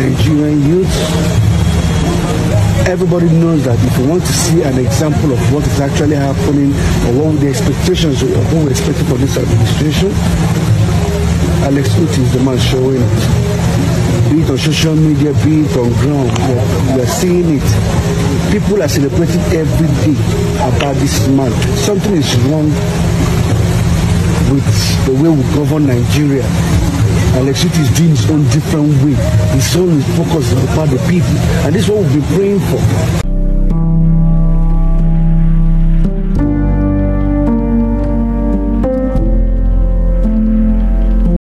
Nigerian youth. Everybody knows that if you want to see an example of what is actually happening or what the expectations or what we're expecting for this administration, Alex Otti is the man showing it. Be it on social media, be it on ground, we are seeing it. People are celebrating every day about this man. Something is wrong with the way we govern Nigeria. Alex Otti is doing his own different way. His own is focused about the people. And this is what we've been praying for.